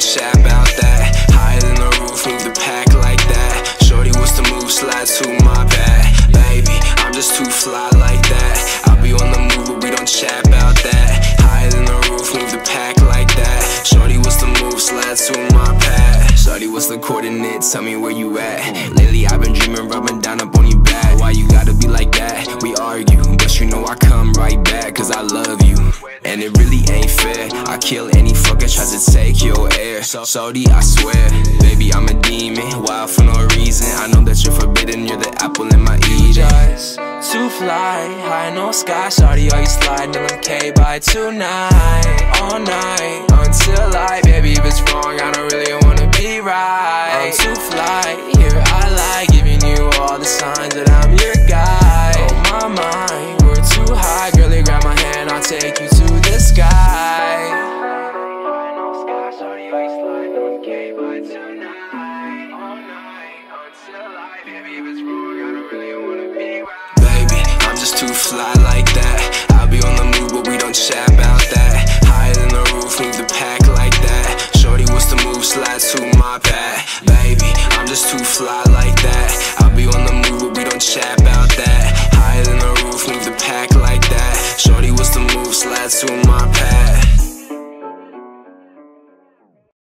chat about that. Higher than the roof, move the pack like that. Shorty, what's the move? Slide to my back. Baby, I'm just too fly like that. I'll be on the move, but we don't chat about that. Higher than the roof, move the pack like that. Shorty, what's the move? Slide to my pad. Shorty, what's the coordinates? Tell me where you at. Lately I've been dreaming, rubbing down up on your back. Why you gotta be like that? We argue, but you know I come right back, cause I love you. And it really ain't fair. I kill any fucker tries to take your air. Shorty, I swear, baby, I'm a demon, wild for no reason. I know that you're forbidden, you're the apple in my Eden. Just to fly high, no sky. Shorty, are you sliding in K by tonight? All night, until baby, if it's wrong, I don't really wanna be right. I'm too fly, here I lie, giving you all the signs that I'm your guy. Oh my mind, we're too high. Girlie, grab my hand, I'll take you to the sky. Shorty, are you sliding on K by tonight? All night, until baby, if it's wrong, I don't really wanna be right. Baby, I'm just too fly like that. I'll be on the move, but we don't chat about that. Higher than the roof, move the pack like that. Shorty, what's the move? Slide to my pad. Baby, I'm just too fly like that. I'll be on the move, but we don't chat about that. Higher than the roof, move the pack like that. Shorty, what's the move? Slide to my pad.